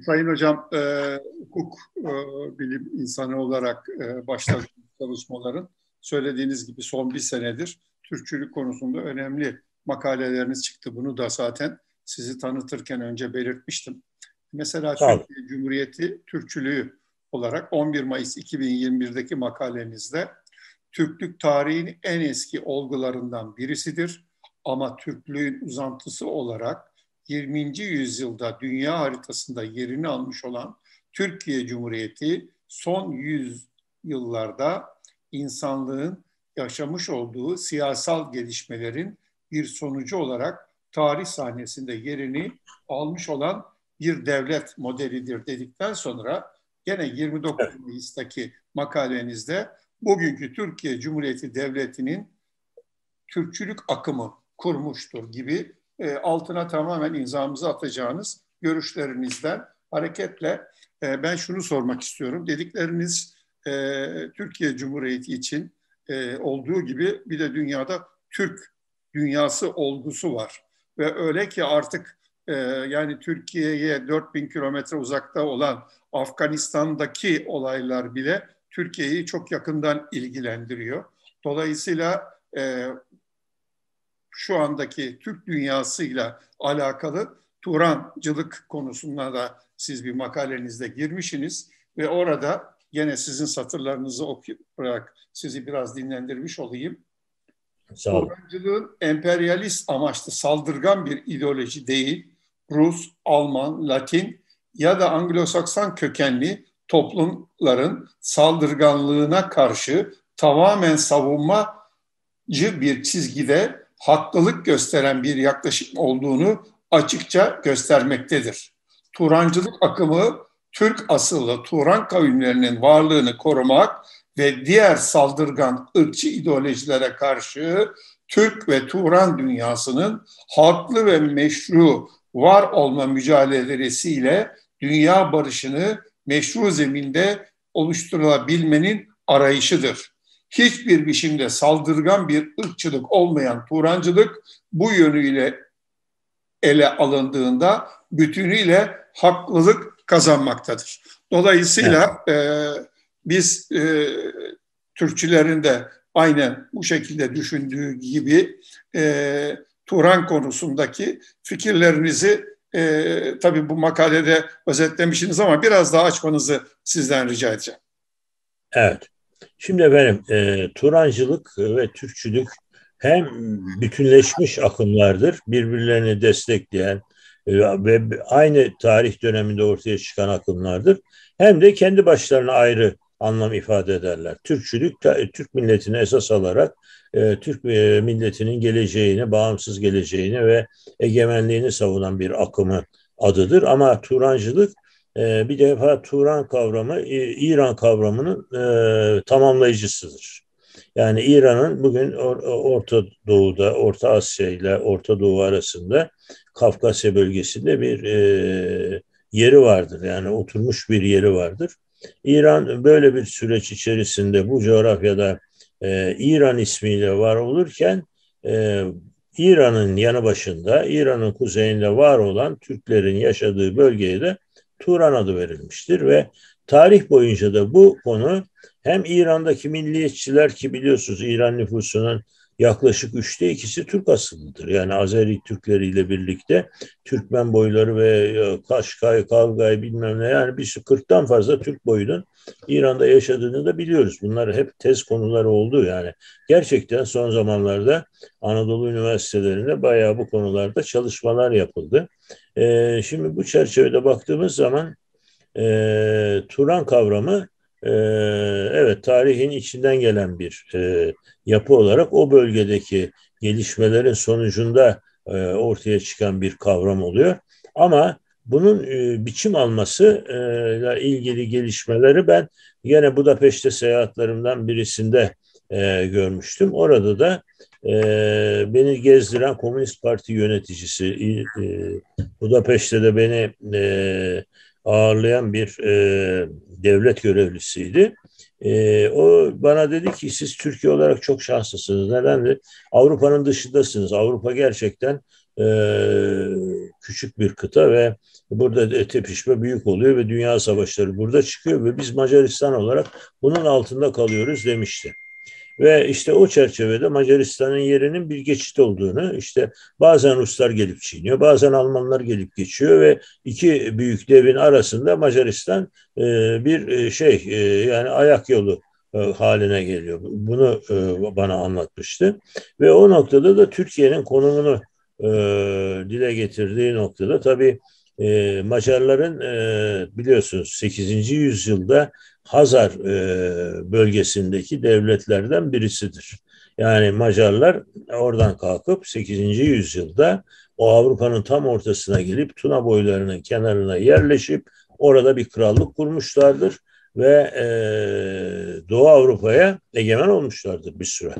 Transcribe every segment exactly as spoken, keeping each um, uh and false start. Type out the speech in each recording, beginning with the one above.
Sayın Hocam, e, hukuk e, bilim insanı olarak e, başladığınız çalışmaların söylediğiniz gibi son bir senedir Türkçülük konusunda önemli makaleleriniz çıktı. Bunu da zaten sizi tanıtırken önce belirtmiştim. Mesela Sağ olun. Türkiye Cumhuriyeti Türkçülüğü olarak on bir Mayıs iki bin yirmi birdeki makalenizde Türklük tarihinin en eski olgularından birisidir. Ama Türklüğün uzantısı olarak yirminci yüzyılda dünya haritasında yerini almış olan Türkiye Cumhuriyeti son yüz yıllarda insanlığın yaşamış olduğu siyasal gelişmelerin bir sonucu olarak tarih sahnesinde yerini almış olan bir devlet modelidir dedikten sonra gene yirmi dokuz Mayıs'taki makalenizde bugünkü Türkiye Cumhuriyeti Devleti'nin Türkçülük akımı kurmuştur gibi e, altına tamamen imzamızı atacağınız görüşlerinizden hareketle e, ben şunu sormak istiyorum. Dedikleriniz e, Türkiye Cumhuriyeti için e, olduğu gibi bir de dünyada Türk dünyası olgusu var. Ve öyle ki artık e, yani Türkiye'ye dört bin kilometre uzakta olan Afganistan'daki olaylar bile Türkiye'yi çok yakından ilgilendiriyor. Dolayısıyla e, şu andaki Türk dünyasıyla alakalı Turancılık konusunda da siz bir makalenizde girmişsiniz ve orada gene sizin satırlarınızı okuyarak sizi biraz dinlendirmiş olayım. Sağ olun. Turancılığın emperyalist amaçlı saldırgan bir ideoloji değil, Rus, Alman, Latin ya da Anglo-Sakson kökenli toplumların saldırganlığına karşı tamamen savunmacı bir çizgide haklılık gösteren bir yaklaşım olduğunu açıkça göstermektedir. Turancılık akımı Türk asıllı Turan kavimlerinin varlığını korumak ve diğer saldırgan ırkçı ideolojilere karşı Türk ve Turan dünyasının haklı ve meşru var olma mücadelesiyle dünya barışını meşru zeminde oluşturulabilmenin arayışıdır. Hiçbir biçimde saldırgan bir ırkçılık olmayan Turancılık bu yönüyle ele alındığında bütünüyle haklılık kazanmaktadır. Dolayısıyla evet. e, biz e, Türkçülerin de aynen bu şekilde düşündüğü gibi e, Turan konusundaki fikirlerinizi e, tabii bu makalede özetlemişsiniz ama biraz daha açmanızı sizden rica edeceğim. Evet. Şimdi efendim e, Turancılık ve Türkçülük hem bütünleşmiş akımlardır, birbirlerini destekleyen e, ve aynı tarih döneminde ortaya çıkan akımlardır. Hem de kendi başlarına ayrı anlam ifade ederler. Türkçülük, Türk milletini esas alarak e, Türk e, milletinin geleceğini, bağımsız geleceğini ve egemenliğini savunan bir akımı adıdır. Ama Turancılık e, bir defa Turan kavramı, e, İran kavramının e, tamamlayıcısıdır. Yani İran'ın bugün Or- Orta Doğu'da, Orta Asya ile Orta Doğu arasında Kafkasya bölgesinde bir e, yeri vardır. Yani oturmuş bir yeri vardır. İran böyle bir süreç içerisinde bu coğrafyada e, İran ismiyle var olurken e, İran'ın yanı başında, İran'ın kuzeyinde var olan Türklerin yaşadığı bölgeye de Turan adı verilmiştir ve tarih boyunca da bu konu hem İran'daki milliyetçiler ki biliyorsunuz İran nüfusunun yaklaşık üçte ikisi Türk asıllıdır. Yani Azeri Türkleriyle birlikte Türkmen boyları ve Kaşkay, Kavgay bilmem ne yani bir kırktan fazla Türk boyunun İran'da yaşadığını da biliyoruz. Bunlar hep tez konuları oldu yani. Gerçekten son zamanlarda Anadolu üniversitelerinde bayağı bu konularda çalışmalar yapıldı. Ee, şimdi bu çerçevede baktığımız zaman e, Turan kavramı e, evet tarihin içinden gelen bir e, yapı olarak o bölgedeki gelişmelerin sonucunda e, ortaya çıkan bir kavram oluyor. Ama bunun e, biçim alması e, ile ilgili gelişmeleri ben yine Budapeşte seyahatlerimden birisinde e, görmüştüm. Orada da e, beni gezdiren Komünist Parti yöneticisi e, Budapeşte'de de beni e, ağırlayan bir e, devlet görevlisiydi. E, o bana dedi ki siz Türkiye olarak çok şanslısınız. Neden? Avrupa'nın dışındasınız. Avrupa gerçekten e, küçük bir kıta ve burada tepişme büyük oluyor ve dünya savaşları burada çıkıyor ve biz Macaristan olarak bunun altında kalıyoruz demişti. Ve işte o çerçevede Macaristan'ın yerinin bir geçit olduğunu, işte bazen Ruslar gelip çiğniyor, bazen Almanlar gelip geçiyor ve iki büyük devin arasında Macaristan e, bir e, şey e, yani ayak yolu e, haline geliyor. Bunu e, bana anlatmıştı. Ve o noktada da Türkiye'nin konumunu e, dile getirdiği noktada tabii e, Macarların e, biliyorsunuz sekizinci yüzyılda Hazar e, bölgesindeki devletlerden birisidir. Yani Macarlar oradan kalkıp sekizinci yüzyılda o Avrupa'nın tam ortasına gelip Tuna boylarının kenarına yerleşip orada bir krallık kurmuşlardır ve e, Doğu Avrupa'ya egemen olmuşlardır bir süre.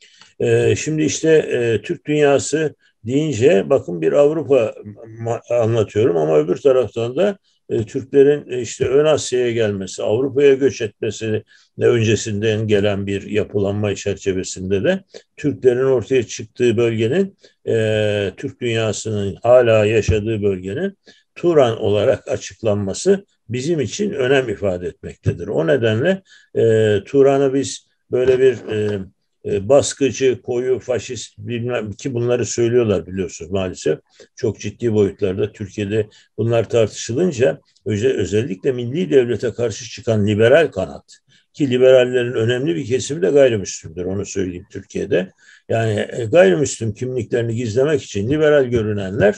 E, şimdi işte e, Türk dünyası deyince bakın bir Avrupa anlatıyorum ama öbür taraftan da e, Türklerin e, işte Ön Asya'ya gelmesi, Avrupa'ya göç etmesi öncesinden gelen bir yapılanma çerçevesinde de Türklerin ortaya çıktığı bölgenin e, Türk dünyasının hala yaşadığı bölgenin Turan olarak açıklanması bizim için önem ifade etmektedir. O nedenle e, Turan'ı biz böyle bir e, e, baskıcı, koyu, faşist bilmem ki bunları söylüyorlar biliyorsunuz maalesef. Çok ciddi boyutlarda Türkiye'de bunlar tartışılınca özellikle milli devlete karşı çıkan liberal kanat ki liberallerin önemli bir kesimi de gayrimüslimdir onu söyleyeyim Türkiye'de. Yani gayrimüslim kimliklerini gizlemek için liberal görünenler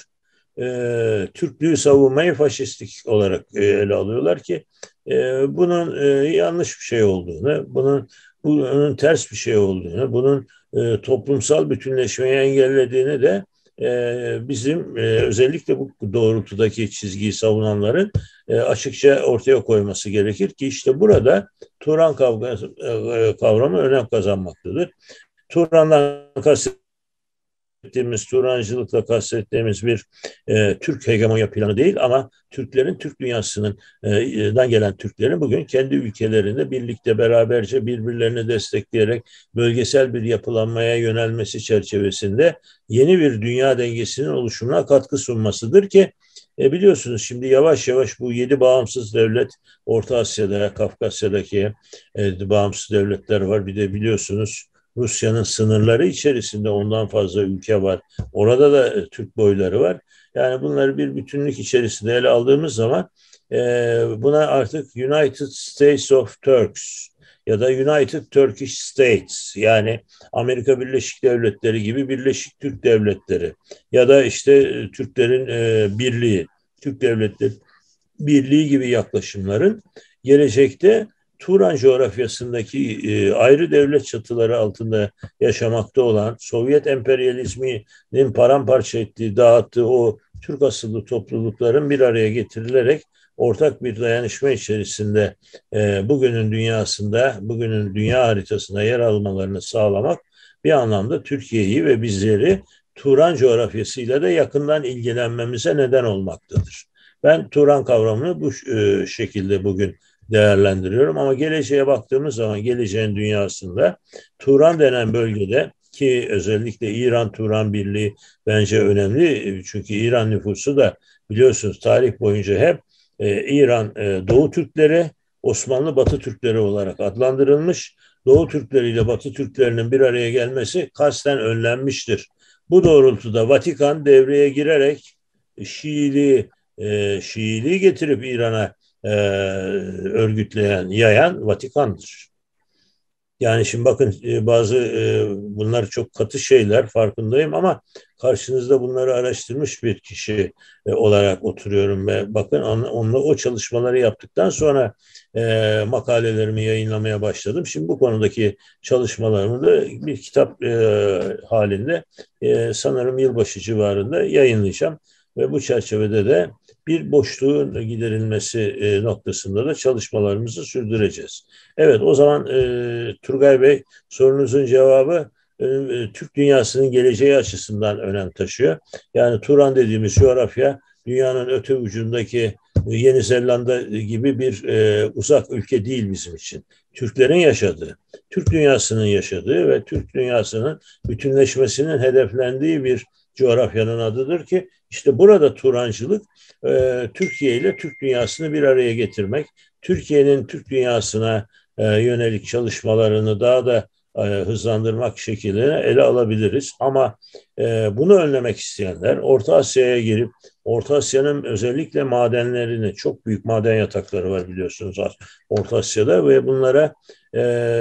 e, Türklüğü savunmayı faşistlik olarak e, ele alıyorlar ki e, bunun e, yanlış bir şey olduğunu, bunun bunun ters bir şey olduğunu, bunun e, toplumsal bütünleşmeyi engellediğini de e, bizim e, özellikle bu doğrultudaki çizgiyi savunanların e, açıkça ortaya koyması gerekir ki işte burada Turan kavgası, e, kavramı önem kazanmaktadır. Turan'dan kastettiğimiz kastettiğimiz Turancılıkla kastettiğimiz bir e, Türk hegemonya planı değil ama Türklerin, Türk dünyasının e, dan gelen Türklerin bugün kendi ülkelerinde birlikte beraberce birbirlerini destekleyerek bölgesel bir yapılanmaya yönelmesi çerçevesinde yeni bir dünya dengesinin oluşumuna katkı sunmasıdır ki e, biliyorsunuz şimdi yavaş yavaş bu yedi bağımsız devlet Orta Asya'da, Kafkasya'daki e, bağımsız devletler var. Bir de biliyorsunuz Rusya'nın sınırları içerisinde ondan fazla ülke var. Orada da e, Türk boyları var. Yani bunları bir bütünlük içerisinde ele aldığımız zaman e, buna artık United States of Turks ya da United Turkish States yani Amerika Birleşik Devletleri gibi Birleşik Türk Devletleri ya da işte e, Türklerin e, birliği, Türk Devletleri Birliği gibi yaklaşımların gelecekte Turan coğrafyasındaki e, ayrı devlet çatıları altında yaşamakta olan Sovyet emperyalizminin paramparça ettiği, dağıttığı o Türk asıllı toplulukların bir araya getirilerek ortak bir dayanışma içerisinde e, bugünün dünyasında, bugünün dünya haritasına yer almalarını sağlamak bir anlamda Türkiye'yi ve bizleri Turan coğrafyasıyla da yakından ilgilenmemize neden olmaktadır. Ben Turan kavramını bu e, şekilde bugün değerlendiriyorum ama geleceğe baktığımız zaman geleceğin dünyasında Turan denen bölgede ki özellikle İran-Turan Birliği bence önemli çünkü İran nüfusu da biliyorsunuz tarih boyunca hep e, İran e, Doğu Türkleri, Osmanlı Batı Türkleri olarak adlandırılmış. Doğu Türkleri ile Batı Türklerinin bir araya gelmesi kasten önlenmiştir. Bu doğrultuda Vatikan devreye girerek Şiiliği, e, Şiiliği getirip İran'a e, örgütleyen, yayan Vatikan'dır. Yani şimdi bakın e, bazı e, bunlar çok katı şeyler farkındayım ama karşınızda bunları araştırmış bir kişi e, olarak oturuyorum ve bakın on, onunla o çalışmaları yaptıktan sonra e, makalelerimi yayınlamaya başladım. Şimdi bu konudaki çalışmalarımı da bir kitap e, halinde e, sanırım yılbaşı civarında yayınlayacağım ve bu çerçevede de bir boşluğun giderilmesi e, noktasında da çalışmalarımızı sürdüreceğiz. Evet, o zaman e, Turgay Bey sorunuzun cevabı e, Türk dünyasının geleceği açısından önem taşıyor. Yani Turan dediğimiz coğrafya dünyanın öte ucundaki Yeni Zelanda gibi bir e, uzak ülke değil bizim için. Türklerin yaşadığı, Türk dünyasının yaşadığı ve Türk dünyasının bütünleşmesinin hedeflendiği bir coğrafyanın adıdır ki işte burada Turancılık e, Türkiye ile Türk dünyasını bir araya getirmek, Türkiye'nin Türk dünyasına e, yönelik çalışmalarını daha da e, hızlandırmak şekilde ele alabiliriz. Ama e, bunu önlemek isteyenler Orta Asya'ya girip Orta Asya'nın özellikle madenlerini, çok büyük maden yatakları var biliyorsunuz Orta Asya'da ve bunlara e,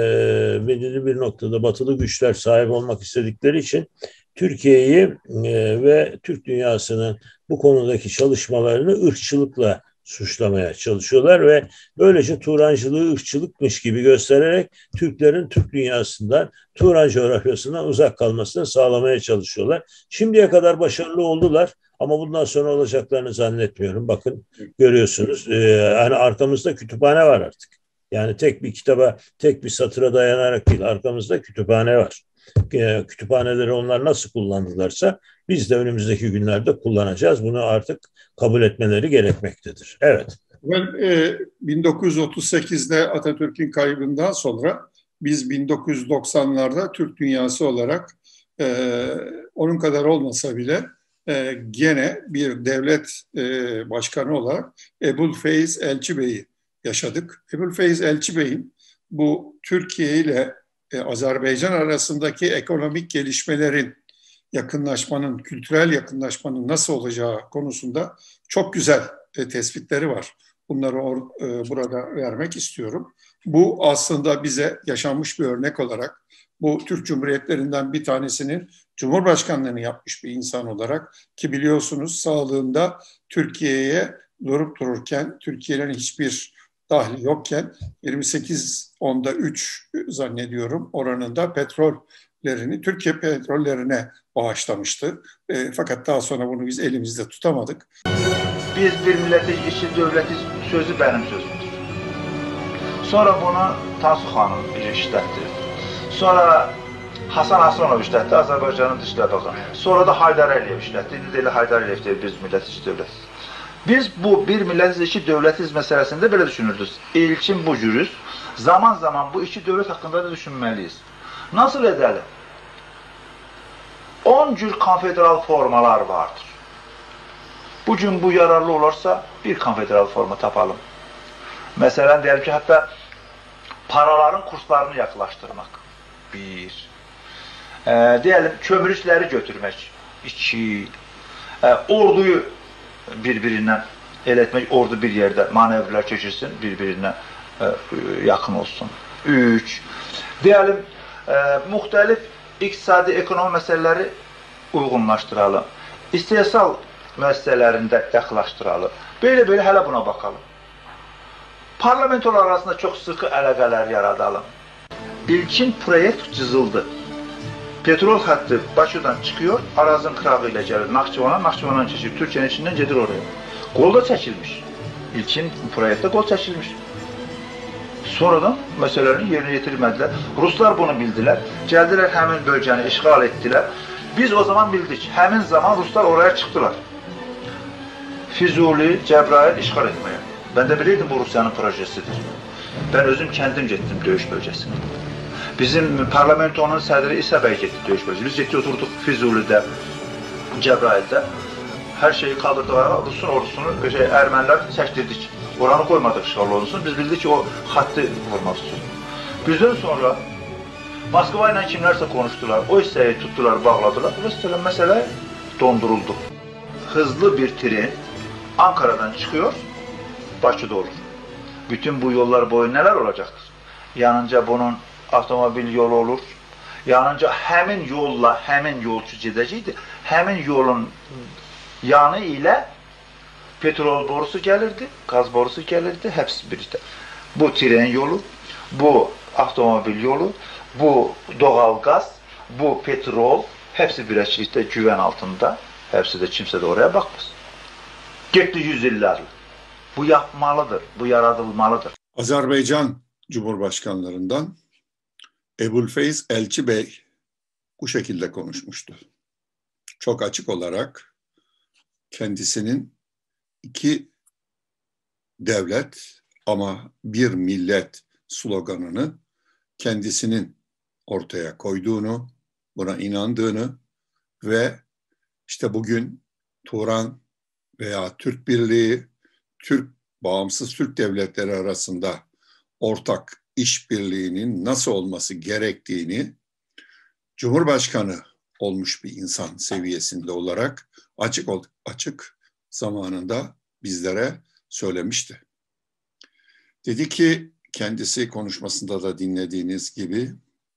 belirli bir noktada batılı güçler sahip olmak istedikleri için Türkiye'yi e, ve Türk dünyasının bu konudaki çalışmalarını ırkçılıkla suçlamaya çalışıyorlar ve böylece Turancılığı ırkçılıkmış gibi göstererek Türklerin Türk dünyasından, Turan coğrafyasından uzak kalmasını sağlamaya çalışıyorlar. Şimdiye kadar başarılı oldular ama bundan sonra olacaklarını zannetmiyorum. Bakın görüyorsunuz e, yani arkamızda kütüphane var artık. Yani tek bir kitaba, tek bir satıra dayanarak değil, arkamızda kütüphane var. E, kütüphaneleri onlar nasıl kullandılarsa biz de önümüzdeki günlerde kullanacağız. Bunu artık kabul etmeleri gerekmektedir. Evet. Ben e, bin dokuz yüz otuz sekizde Atatürk'ün kaybından sonra biz bin dokuz yüz doksanlarda Türk dünyası olarak e, onun kadar olmasa bile e, gene bir devlet e, başkanı olarak Ebu'l-Feyz Elçi Bey'i yaşadık. Ebu'l-Feyz Elçi Bey'in bu Türkiye ile e, Azerbaycan arasındaki ekonomik gelişmelerin, yakınlaşmanın, kültürel yakınlaşmanın nasıl olacağı konusunda çok güzel e, tespitleri var. Bunları or, e, burada vermek istiyorum. Bu aslında bize yaşanmış bir örnek olarak, bu Türk Cumhuriyetlerinden bir tanesinin Cumhurbaşkanlığını yapmış bir insan olarak ki biliyorsunuz sağlığında Türkiye'ye durup dururken, Türkiye'nin hiçbir dahli yokken yirmi sekiz onda üç zannediyorum oranında petrollerini Türkiye petrollerine bağışlamıştı. E, fakat daha sonra bunu biz elimizde tutamadık. Biz bir milletiz, işi devletiz sözü benim sözümdür. Sonra bunu Tansu Hanım işletti. Sonra Hasan Aslanov işletti, Azerbaycanın Dışişleri Bakanı. Sonra da Haydar Əliyev işletti. İndi də Haydar Əliyev deyir, biz milletiz, işi devletiz. Biz bu bir milletiz, işi devletiz meselesinde böyle düşünürdük. İlkin bu cürüz. Zaman zaman bu işi devlet hakkında da düşünmeliyiz. Nasıl edelim? on cür konfederal formalar vardır. Bugün bu yararlı olursa bir konfederal forma tapalım. Mesela diyelim ki hatta paraların kurslarını yaklaştırmak. Bir. E, diyelim kömürçüleri götürmek. İki. E, orduyu birbirinden el etmek. Ordu bir yerde manevrler çeşitsin. Birbirine e, yakın olsun. Üç. Diyelim e, muhtelif iktisadi ekonomi meseleleri uygunlaştıralım. İstihsal meselelerinde yaklaştıralım. Böyle böyle hele buna bakalım. Parlamentolar arasında çok sıkı əlaqələr yaradalım. İlkin proyekt çizildi. Petrol hattı Bakıdan çıkıyor, Arazın kırağı ile gelir Naxçıvana, Naxçıvandan keçir, Türkiye'nin içinden gelir oraya. Qol da çəkilmiş. İlkin proyektdə qol çəkilmiş. Sonradan meselelerini yerine getirmediler. Ruslar bunu bildiler. Geldiler hemen bölgeni işgal ettiler. Biz o zaman bildik. Hemen zaman Ruslar oraya çıktılar. Füzuli, Cəbrayıl işgal etmeye. Ben de bilirdim bu Rusya'nın projesidir. Ben özüm kendim gittim döyüş bölgesine. Bizim parlamentonun sədri İsa bəy getdi döyüş bölgesine. Biz getdik oturduk Füzuli'de, Cəbrayıl'da. Her şeyi kaldırdılar. Rus'un ordusunu şey, Ermeniler çəkdirdik. Oranı koymadık işgal olunsun. Biz bildik ki o hattı vurmak istiyor. Bizden sonra Moskva ile kimlerse konuştular. O hisseyi tuttular, bağladılar. Mesela mesele donduruldu. Hızlı bir tren Ankara'dan çıkıyor, Bakı'da olur. Bütün bu yollar boyu neler olacaktır? Yanınca bunun avtomobil yolu olur. Yanınca hemen yolla, hemen yolcu gidəcəkdi. Hemen yolun yanı ile petrol borusu gelirdi, gaz borusu gelirdi, hepsi birlikte. Bu tren yolu, bu avtomobil yolu, bu doğal gaz, bu petrol, hepsi birlikte güven altında. Hepsi de kimse de oraya bakmaz. Gitti yüzyıllarla. Bu yapmalıdır, bu yaratılmalıdır. Azerbaycan Cumhurbaşkanlarından Ebu'l-Feyz Elçi Bey bu şekilde konuşmuştu. Çok açık olarak kendisinin iki devlet ama bir millet sloganını kendisinin ortaya koyduğunu, buna inandığını ve İşte bugün Turan veya Türk Birliği, Türk bağımsız Türk devletleri arasında ortak işbirliğinin nasıl olması gerektiğini Cumhurbaşkanı olmuş bir insan seviyesinde olarak açık açık zamanında bizlere söylemişti. Dedi ki, kendisi konuşmasında da dinlediğiniz gibi,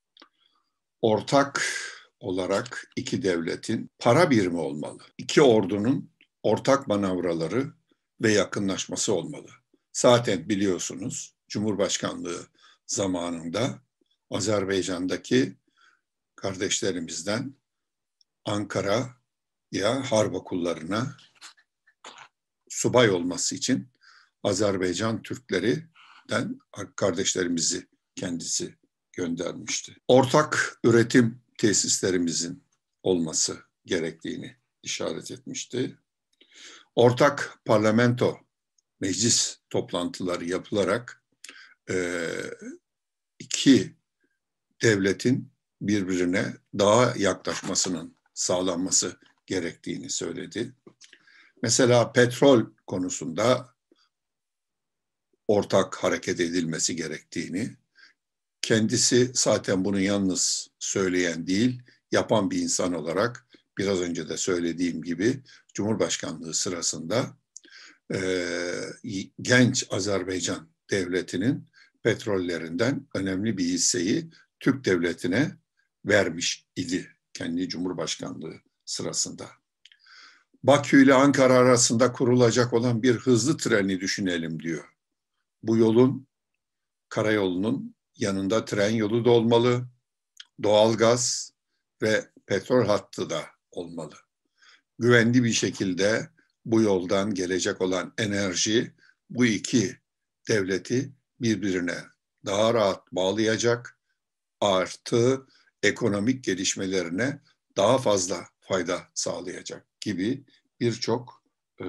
ortak olarak iki devletin para birimi olmalı. İki ordunun ortak manevraları ve yakınlaşması olmalı. Zaten biliyorsunuz Cumhurbaşkanlığı zamanında Azerbaycan'daki kardeşlerimizden Ankara'ya harp okullarına subay olması için Azerbaycan Türklerinden kardeşlerimizi kendisi göndermişti. Ortak üretim tesislerimizin olması gerektiğini işaret etmişti. Ortak parlamento, meclis toplantıları yapılarak e, iki devletin birbirine daha yaklaşmasının sağlanması gerektiğini söyledi. Mesela petrol konusunda ortak hareket edilmesi gerektiğini, kendisi zaten bunu yalnız söyleyen değil, yapan bir insan olarak biraz önce de söylediğim gibi Cumhurbaşkanlığı sırasında e, genç Azerbaycan devletinin petrollerinden önemli bir hisseyi Türk devletine vermiş idi kendi Cumhurbaşkanlığı sırasında. Bakü ile Ankara arasında kurulacak olan bir hızlı treni düşünelim diyor. Bu yolun, karayolunun yanında tren yolu da olmalı, doğalgaz ve petrol hattı da olmalı. Güvenli bir şekilde bu yoldan gelecek olan enerji bu iki devleti birbirine daha rahat bağlayacak, artı ekonomik gelişmelerine daha fazla fayda sağlayacak gibi birçok e,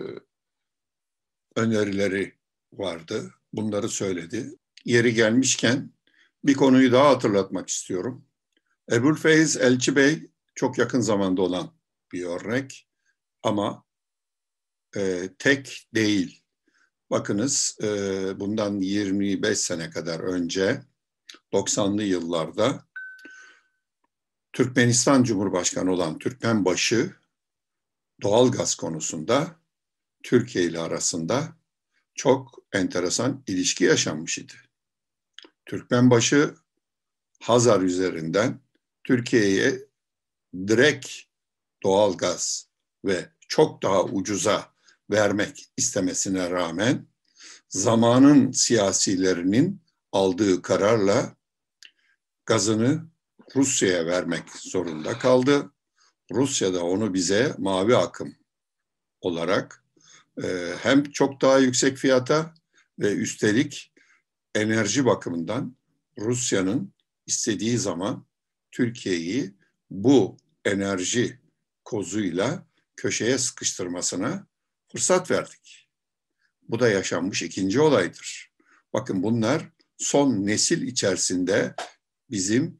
önerileri vardı. Bunları söyledi. Yeri gelmişken bir konuyu daha hatırlatmak istiyorum. Ebu'l-Feyz Elçi Bey çok yakın zamanda olan bir örnek ama e, tek değil. Bakınız e, bundan yirmi beş sene kadar önce doksanlı yıllarda Türkmenistan Cumhurbaşkanı olan Türkmenbaşı doğalgaz konusunda Türkiye ile arasında çok enteresan ilişki yaşanmış idi. Türkmenbaşı Hazar üzerinden Türkiye'ye direkt doğalgaz ve çok daha ucuza vermek istemesine rağmen zamanın siyasilerinin aldığı kararla gazını Rusya'ya vermek zorunda kaldı. Rusya da onu bize mavi akım olarak e, hem çok daha yüksek fiyata ve üstelik enerji bakımından Rusya'nın istediği zaman Türkiye'yi bu enerji kozuyla köşeye sıkıştırmasına fırsat verdik. Bu da yaşanmış ikinci olaydır. Bakın bunlar son nesil içerisinde bizim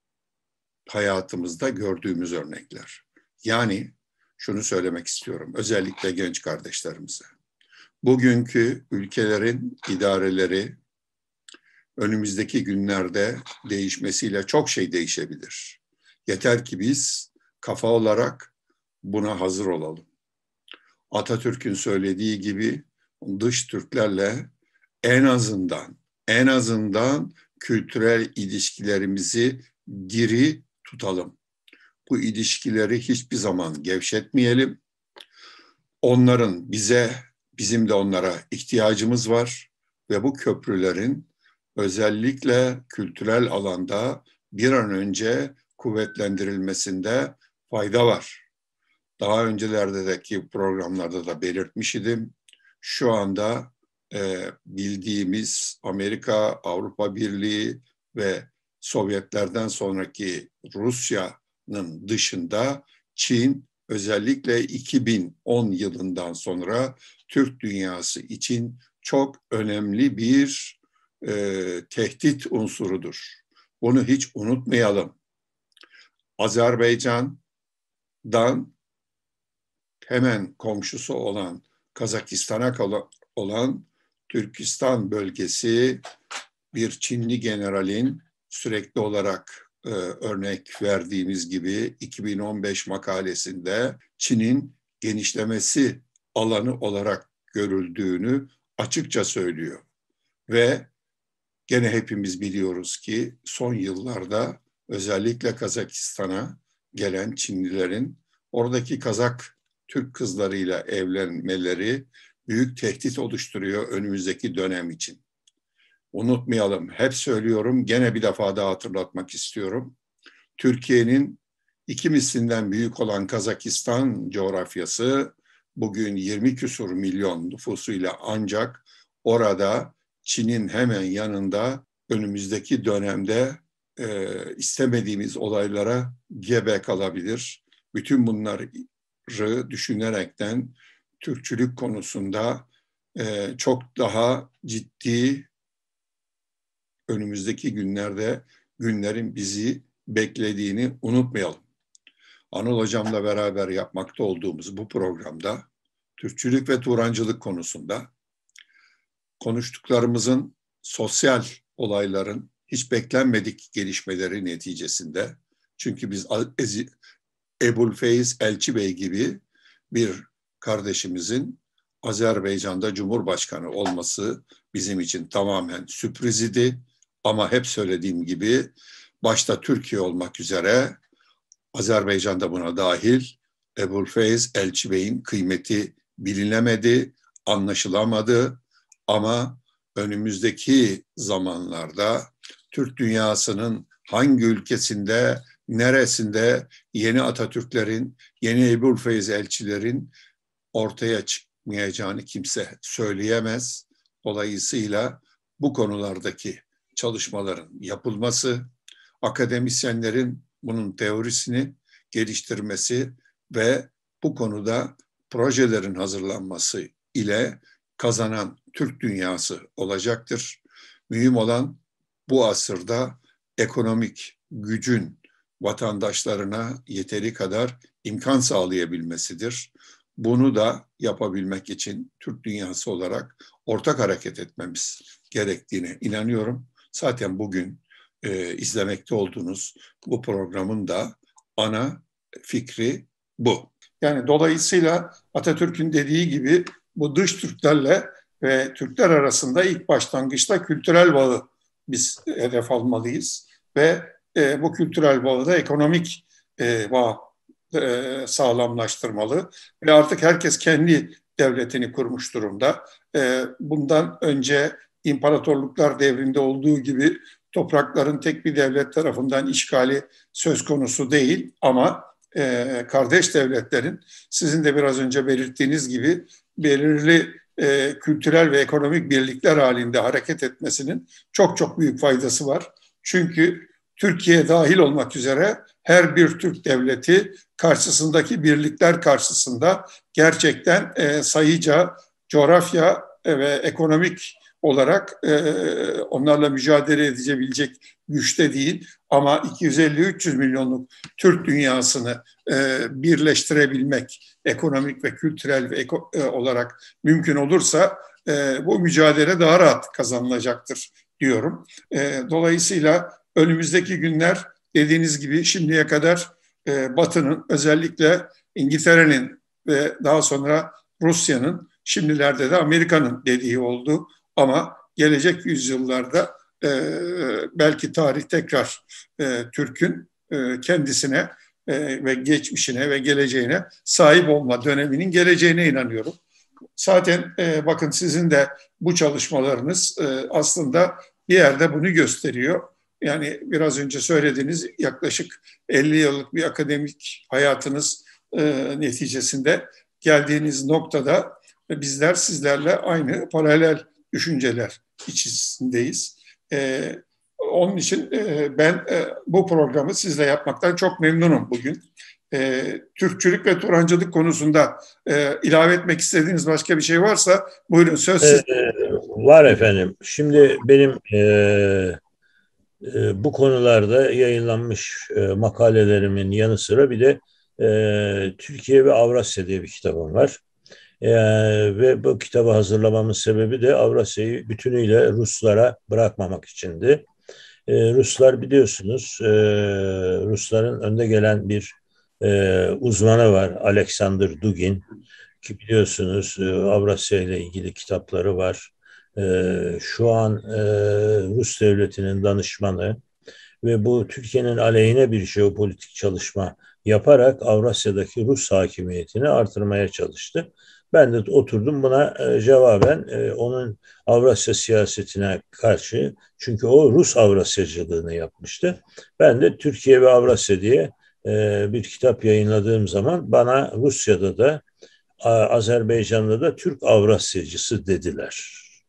hayatımızda gördüğümüz örnekler. Yani şunu söylemek istiyorum, özellikle genç kardeşlerimize. Bugünkü ülkelerin idareleri önümüzdeki günlerde değişmesiyle çok şey değişebilir. Yeter ki biz kafa olarak buna hazır olalım. Atatürk'ün söylediği gibi dış Türklerle en azından en azından kültürel ilişkilerimizi diri tutalım. Bu ilişkileri hiçbir zaman gevşetmeyelim. Onların bize, bizim de onlara ihtiyacımız var ve bu köprülerin özellikle kültürel alanda bir an önce kuvvetlendirilmesinde fayda var. Daha öncelerdeki programlarda da belirtmiş idim. Şu anda e, bildiğimiz Amerika, Avrupa Birliği ve Sovyetlerden sonraki Rusya'nın dışında Çin özellikle iki bin on yılından sonra Türk dünyası için çok önemli bir e, tehdit unsurudur. Bunu hiç unutmayalım. Azerbaycan'dan hemen komşusu olan Kazakistan'a olan Türkistan bölgesi bir Çinli generalin sürekli olarak e, örnek verdiğimiz gibi iki bin on beş makalesinde Çin'in genişlemesi alanı olarak görüldüğünü açıkça söylüyor. Ve gene hepimiz biliyoruz ki son yıllarda özellikle Kazakistan'a gelen Çinlilerin oradaki Kazak Türk kızlarıyla evlenmeleri büyük tehdit oluşturuyor önümüzdeki dönem için. Unutmayalım, hep söylüyorum, gene bir defa daha hatırlatmak istiyorum. Türkiye'nin iki mislinden büyük olan Kazakistan coğrafyası bugün yirmi küsur milyon nüfusuyla ancak orada Çin'in hemen yanında önümüzdeki dönemde e, istemediğimiz olaylara gebe kalabilir. Bütün bunları düşünerekten Türkçülük konusunda e, çok daha ciddi önümüzdeki günlerde günlerin bizi beklediğini unutmayalım. Anıl Hocam'la beraber yapmakta olduğumuz bu programda Türkçülük ve Turancılık konusunda konuştuklarımızın sosyal olayların hiç beklenmedik gelişmeleri neticesinde, çünkü biz Ebu'l-Feyz Elçi Bey gibi bir kardeşimizin Azerbaycan'da Cumhurbaşkanı olması bizim için tamamen sürpriz idi. Ama hep söylediğim gibi başta Türkiye olmak üzere Azerbaycan'da buna dahil Ebu'l-Feyz Elçi Bey'in kıymeti bilinemedi, anlaşılamadı. Ama önümüzdeki zamanlarda Türk dünyasının hangi ülkesinde, neresinde yeni Atatürklerin, yeni Ebu'l-Feyz elçilerin ortaya çıkmayacağını kimse söyleyemez. Dolayısıyla bu konulardaki çalışmaların yapılması, akademisyenlerin bunun teorisini geliştirmesi ve bu konuda projelerin hazırlanması ile kazanan Türk dünyası olacaktır. Mühim olan bu asırda ekonomik gücün vatandaşlarına yeteri kadar imkan sağlayabilmesidir. Bunu da yapabilmek için Türk dünyası olarak ortak hareket etmemiz gerektiğine inanıyorum. Zaten bugün e, izlemekte olduğunuz bu programın da ana fikri bu. Yani dolayısıyla Atatürk'ün dediği gibi bu dış Türklerle ve Türkler arasında ilk başlangıçta kültürel bağı biz hedef almalıyız. Ve e, bu kültürel bağı da ekonomik e, bağ e, sağlamlaştırmalı. Ve artık herkes kendi devletini kurmuş durumda. E, bundan önce imparatorluklar devrinde olduğu gibi toprakların tek bir devlet tarafından işgali söz konusu değil. Ama e, kardeş devletlerin sizin de biraz önce belirttiğiniz gibi belirli e, kültürel ve ekonomik birlikler halinde hareket etmesinin çok çok büyük faydası var. Çünkü Türkiye dahil olmak üzere her bir Türk devleti karşısındaki birlikler karşısında gerçekten e, sayıca, coğrafya ve ekonomik olarak e, onlarla mücadele edebilecek güçte değil. Ama iki yüz elli üç yüz milyonluk Türk dünyasını e, birleştirebilmek ekonomik ve kültürel ve eko, e, olarak mümkün olursa e, bu mücadele daha rahat kazanılacaktır diyorum. E, dolayısıyla önümüzdeki günler dediğiniz gibi şimdiye kadar e, Batı'nın, özellikle İngiltere'nin ve daha sonra Rusya'nın, şimdilerde de Amerika'nın dediği oldu. Ama gelecek yüzyıllarda e, belki tarih tekrar e, Türk'ün e, kendisine e, ve geçmişine ve geleceğine sahip olma döneminin geleceğine inanıyorum. Zaten e, bakın sizin de bu çalışmalarınız e, aslında bir yerde bunu gösteriyor. Yani biraz önce söylediğiniz yaklaşık elli yıllık bir akademik hayatınız e, neticesinde geldiğiniz noktada bizler sizlerle aynı paralel düşünceler içindeyiz. Ee, onun için e, ben e, bu programı sizle yapmaktan çok memnunum bugün. E, Türkçülük ve Turancılık konusunda e, ilave etmek istediğiniz başka bir şey varsa buyurun, söz sizde. Ee, var efendim. Şimdi benim e, e, bu konularda yayınlanmış e, makalelerimin yanı sıra bir de e, Türkiye ve Avrasya diye bir kitabım var. E, ve bu kitabı hazırlamamın sebebi de Avrasya'yı bütünüyle Ruslara bırakmamak içindi. E, Ruslar biliyorsunuz, e, Rusların önde gelen bir e, uzmanı var, Alexander Dugin, ki biliyorsunuz e, Avrasya ile ilgili kitapları var. E, şu an e, Rus devletinin danışmanı ve bu Türkiye'nin aleyhine bir jeopolitik çalışma yaparak Avrasya'daki Rus hakimiyetini artırmaya çalıştı. Ben de oturdum buna e, cevaben e, onun Avrasya siyasetine karşı, çünkü o Rus Avrasyacılığını yapmıştı. Ben de Türkiye ve Avrasya diye e, bir kitap yayınladığım zaman bana Rusya'da da Azerbaycan'da da Türk Avrasyacısı dediler.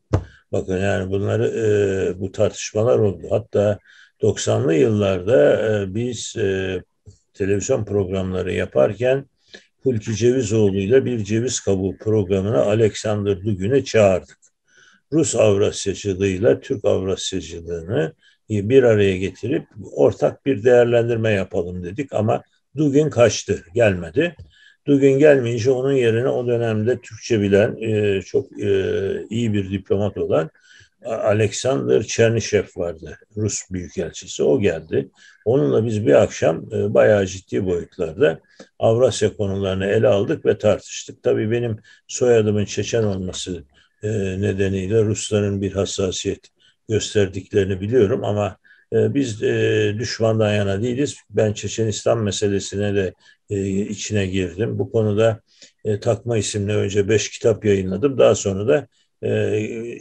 Bakın yani bunları e, bu tartışmalar oldu. Hatta doksanlı yıllarda e, biz e, televizyon programları yaparken Hulki Cevizoğlu ile bir ceviz kabuğu programına Alexander Dugin'i çağırdık. Rus Avrasyacılığıyla Türk Avrasyacılığını bir araya getirip ortak bir değerlendirme yapalım dedik ama Dugin kaçtı, gelmedi. Dugin gelmeyince onun yerine o dönemde Türkçe bilen, e, çok e, iyi bir diplomat olan Alexander Chernyshev vardı, Rus Büyükelçisi. O geldi. Onunla biz bir akşam e, bayağı ciddi boyutlarda Avrasya konularını ele aldık ve tartıştık. Tabii benim soyadımın Çeçen olması e, nedeniyle Rusların bir hassasiyet gösterdiklerini biliyorum ama e, biz e, düşmandan yana değiliz. Ben Çeçenistan meselesine de e, içine girdim. Bu konuda e, Takma isimli önce beş kitap yayınladım. Daha sonra da e,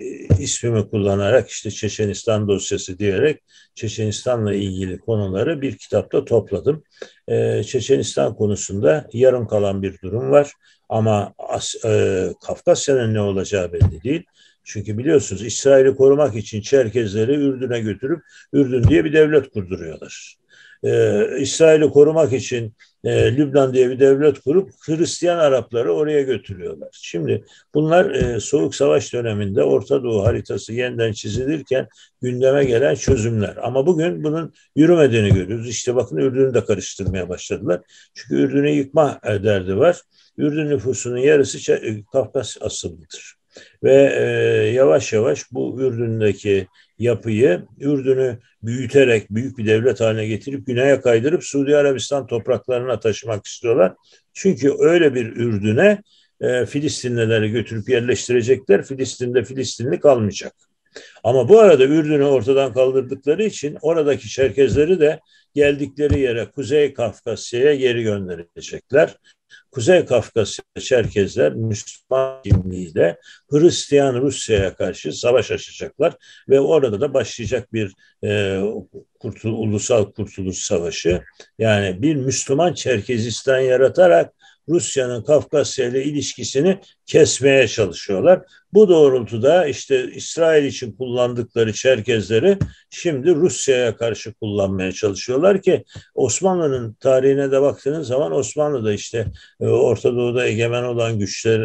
ismimi kullanarak işte Çeçenistan dosyası diyerek Çeçenistan'la ilgili konuları bir kitapta topladım. E, Çeçenistan konusunda yarım kalan bir durum var. Ama As, e, Kafkasya'nın ne olacağı belli değil. Çünkü biliyorsunuz İsrail'i korumak için Çerkezleri Ürdün'e götürüp Ürdün diye bir devlet kurduruyorlar. Ee, İsrail'i korumak için e, Lübnan diye bir devlet kurup Hristiyan Arapları oraya götürüyorlar. Şimdi bunlar e, Soğuk Savaş döneminde Orta Doğu haritası yeniden çizilirken gündeme gelen çözümler. Ama bugün bunun yürümediğini görüyoruz. İşte bakın Ürdün'ü de karıştırmaya başladılar. Çünkü Ürdün'ü yıkma derdi var. Ürdün nüfusunun yarısı Kafkas asıllıdır. Ve e, yavaş yavaş bu Ürdün'deki yapıyı, Ürdün'ü büyüterek büyük bir devlet haline getirip güneye kaydırıp Suudi Arabistan topraklarına taşımak istiyorlar. Çünkü öyle bir Ürdün'e e, Filistinlileri götürüp yerleştirecekler. Filistin'de Filistinli kalmayacak. Ama bu arada Ürdün'ü ortadan kaldırdıkları için oradaki Çerkezleri de geldikleri yere Kuzey Kafkasya'ya geri gönderecekler. Kuzey Kafkasya Çerkezler Müslüman kimliğiyle Hristiyan Rusya'ya karşı savaş açacaklar ve orada da başlayacak bir e, kurtul, ulusal kurtuluş savaşı. Yani bir Müslüman Çerkezistan yaratarak Rusya'nın Kafkasya ile ilişkisini kesmeye çalışıyorlar. Bu doğrultuda işte İsrail için kullandıkları Çerkezleri şimdi Rusya'ya karşı kullanmaya çalışıyorlar ki Osmanlı'nın tarihine de baktığınız zaman Osmanlı'da işte Orta Doğu'da egemen olan güçler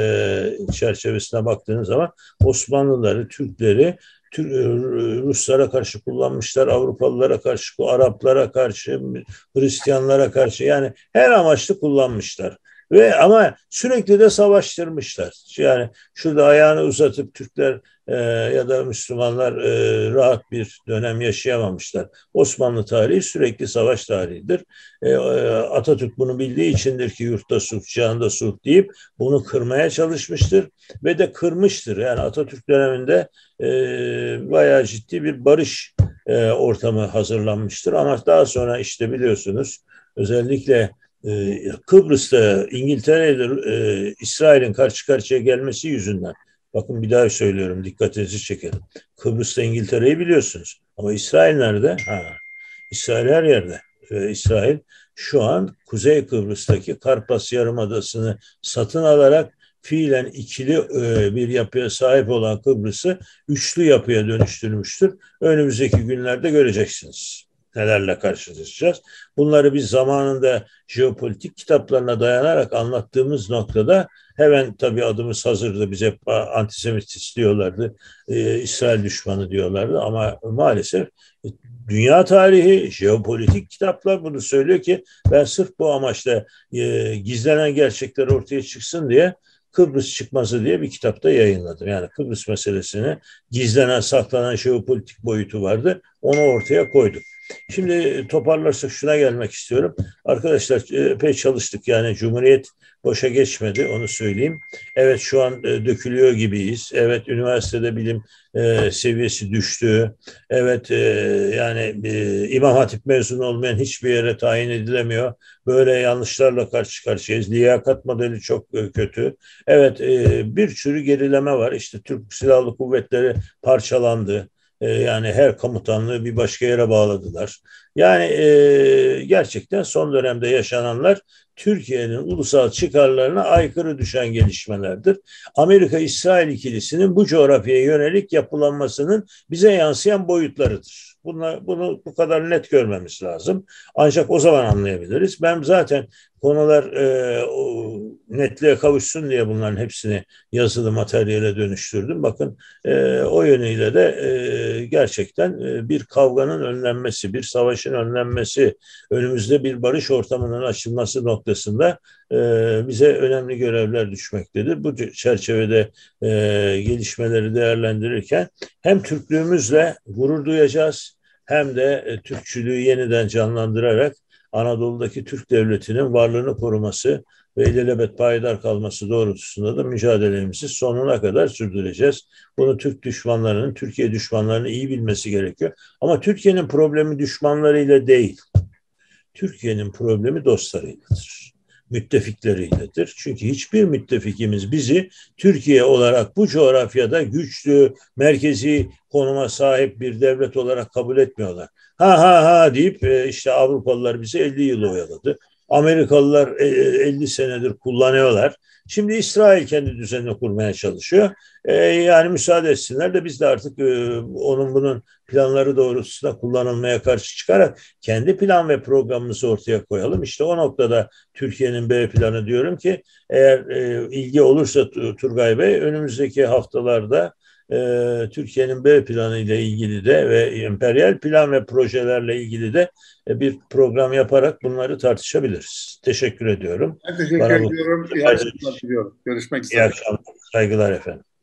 e, çerçevesine baktığınız zaman Osmanlıları, Türkleri Ruslara karşı kullanmışlar, Avrupalılara karşı, Araplara karşı, Hristiyanlara karşı, yani her amaçlı kullanmışlar. Ve ama sürekli de savaştırmışlar. Yani şurada ayağını uzatıp Türkler e, ya da Müslümanlar e, rahat bir dönem yaşayamamışlar. Osmanlı tarihi sürekli savaş tarihidir. E, Atatürk bunu bildiği içindir ki yurtta sulh, cihanda sulh deyip bunu kırmaya çalışmıştır ve de kırmıştır. Yani Atatürk döneminde e, bayağı ciddi bir barış e, ortamı hazırlanmıştır. Ama daha sonra işte biliyorsunuz özellikle Kıbrıs'ta İngiltere ile e, İsrail'in karşı karşıya gelmesi yüzünden, bakın bir daha söylüyorum, dikkatinizi çekerim. Kıbrıs'ta İngiltere'yi biliyorsunuz ama İsrail nerede? Ha, İsrail her yerde. E, İsrail şu an Kuzey Kıbrıs'taki Karpas Yarımadası'nı satın alarak fiilen ikili e, bir yapıya sahip olan Kıbrıs'ı üçlü yapıya dönüştürmüştür. Önümüzdeki günlerde göreceksiniz. nelerle karşılaşacağız. Bunları biz zamanında jeopolitik kitaplarına dayanarak anlattığımız noktada hemen tabii adımız hazırdı. Biz hep antisemitist diyorlardı, e, İsrail düşmanı diyorlardı ama maalesef dünya tarihi, jeopolitik kitaplar bunu söylüyor ki ben sırf bu amaçla e, gizlenen gerçekler ortaya çıksın diye Kıbrıs Çıkmazı diye bir kitapta yayınladım. Yani Kıbrıs meselesine gizlenen, saklanan jeopolitik boyutu vardı. Onu ortaya koyduk. Şimdi toparlarsak şuna gelmek istiyorum. Arkadaşlar epey çalıştık. Yani Cumhuriyet boşa geçmedi, onu söyleyeyim. Evet, şu an dökülüyor gibiyiz. Evet, üniversitede bilim e, seviyesi düştü. Evet, e, yani e, İmam Hatip mezunu olmayan hiçbir yere tayin edilemiyor. Böyle yanlışlarla karşı karşıyayız. Liyakat modeli çok e, kötü. Evet, e, bir sürü gerileme var. İşte Türk Silahlı Kuvvetleri parçalandı. Yani her komutanlığı bir başka yere bağladılar. Yani e, gerçekten son dönemde yaşananlar Türkiye'nin ulusal çıkarlarına aykırı düşen gelişmelerdir. Amerika-İsrail ikilisinin bu coğrafyaya yönelik yapılanmasının bize yansıyan boyutlarıdır. Bunu, bunu bu kadar net görmemiz lazım. Ancak o zaman anlayabiliriz. Ben zaten konular e, o, netliğe kavuşsun diye bunların hepsini yazılı materyale dönüştürdüm. Bakın e, o yönüyle de e, gerçekten e, bir kavganın önlenmesi, bir savaşın önlenmesi, önümüzde bir barış ortamının açılması noktasında e, bize önemli görevler düşmektedir. Bu çerçevede e, gelişmeleri değerlendirirken hem Türklüğümüzle gurur duyacağız hem de e, Türkçülüğü yeniden canlandırarak Anadolu'daki Türk Devleti'nin varlığını koruması ve ilelebet payidar kalması doğrultusunda da mücadelemizi sonuna kadar sürdüreceğiz. Bunu Türk düşmanlarının, Türkiye düşmanlarının iyi bilmesi gerekiyor. Ama Türkiye'nin problemi düşmanlarıyla değil, Türkiye'nin problemi dostlarıyladır, müttefikleriyle,dir. Çünkü hiçbir müttefikimiz bizi Türkiye olarak bu coğrafyada güçlü, merkezi konuma sahip bir devlet olarak kabul etmiyorlar. Ha ha ha deyip işte Avrupalılar bizi elli yıl oyaladı. Amerikalılar elli senedir kullanıyorlar. Şimdi İsrail kendi düzenini kurmaya çalışıyor. Ee, yani müsaade etsinler de biz de artık e, onun bunun planları doğrultusunda kullanılmaya karşı çıkarak kendi plan ve programımızı ortaya koyalım. İşte o noktada Türkiye'nin B planı diyorum ki eğer e, ilgi olursa Turgay Bey önümüzdeki haftalarda e, Türkiye'nin B planı ile ilgili de ve emperyal plan ve projelerle ilgili de e, bir program yaparak bunları tartışabiliriz. Teşekkür ediyorum. Ben teşekkür Bana ediyorum. Bu... İyi akşamlar diliyorum. Görüşmek üzere. İyi akşamlar. Saygılar efendim.